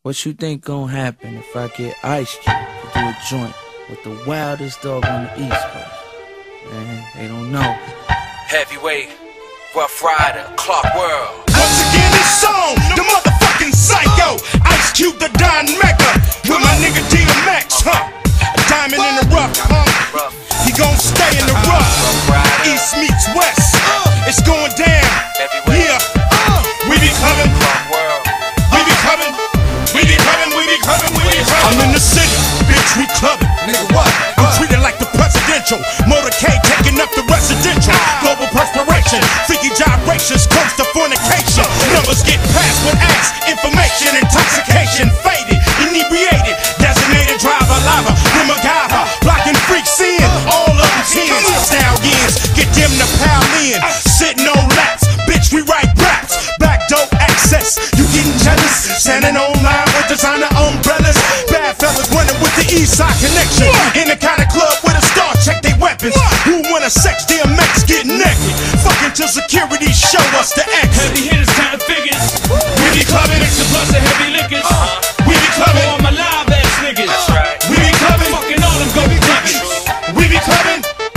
What you think gonna happen if I get Ice Cube to do a joint with the wildest dog on the East Coast? Man, they don't know. Heavyweight, Rough Rider, Clark World. Once again, it's on the motherfucking Psycho. Ice Cube, the Don Mecca, with my nigga DMX, huh? A diamond in the rough, huh? He gon' stay in the rough. East meets West, it's going down. Yeah, we be coming. We be coming. We be coming. We be coming. We be coming. I'm in the city, bitch. We clubbing. Nigga, what? I'm treated like the presidential. Motorcade taking up the residential. Global perspiration, freaky gyrations, close to fornication. Numbers get passed with ass, information, intoxication, faded, inebriated, designated driver, lava, MacGyver, blocking freaks in. All of them teens, stallions, get them to pal in. Sitting on laps, bitch, we write raps. Back dope access, you getting jealous? Standing online with designer umbrellas. Bad fellas running with the Eastside connection. In the kind of club with a star, check they weapons. Who wanna sex DMX, get naked? Fucking till security show us the X. Heavy hitters, kind of figures. We be clubbing, Mix a plus of heavy liquors. we be clubbing, All my live ass niggas. we be clubbing, Fucking all them go niggas. we be clubbing.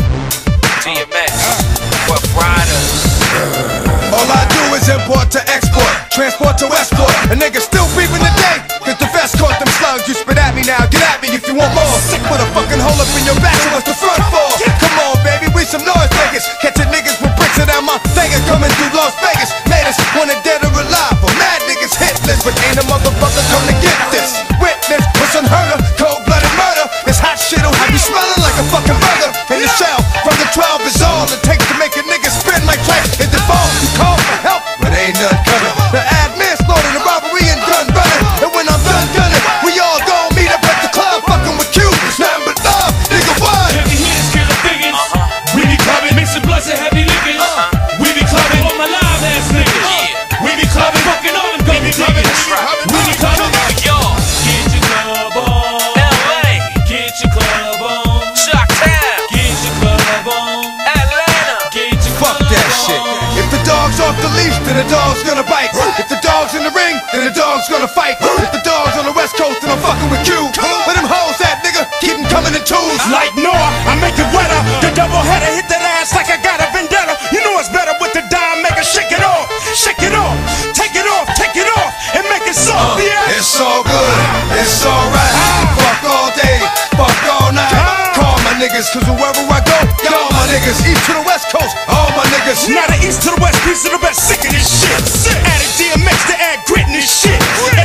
DMX, Rough Riders. All I do is import to export, transport to export. A nigga still breathing today, cause the vest caught them slugs. You spit at me now, get at me if you want more. Sick with a fucking hole up in your back, so what's the front for? Come on, baby, we some noise makers. Catching niggas with bricks and my finger coming through Las Vegas. Made us wanted dead or alive, but mad niggas hitless. But ain't a motherfucker come to get this. Witness what's unheard of, cold-blooded murder. This hot shit'll have you smelling like a fucking burger. In the shell, from the 12 is all it takes to make a nigga spin like trash. Hit the phone, you call for help, but ain't none coming. The admin slaughtered the robbery and gun running. And when I'm done gunning, we all gon' meet up at the club, fucking with Q. Nothing but love, nigga, what? Heavy hitters, kind of figures. We be clubbing, Mix a plus of heavy liquors. we be clubbing, All my live ass niggas. we be clubbing, Fucking all them go we be clubbing, niggas. We be clubbing. Yo, Get your club on. LA, Get your club on. Chi-Town, Get your club on. Atlanta. Get your Fuck club that shit. on. If the dog's off the leash, then the dog's gonna bite. If the dog's in the ring, then the dog's gonna fight. If the dog's on the West Coast, then I'm fucking with you. Where them hoes at, nigga? Keep them coming in twos. like Noah, I make it wetter. The double header hit that ass like I got a vendetta. You know it's better with the dime maker. Shake it off, take it off, and make it soft. Yeah. It's all good, it's alright. Fuck all day, fuck all night. Call my niggas, cause wherever I go, y'all my niggas. East to the West Coast, all my niggas. Now the east to the west, piece of the best, sick of this shit. Added DMX to add grit in this shit.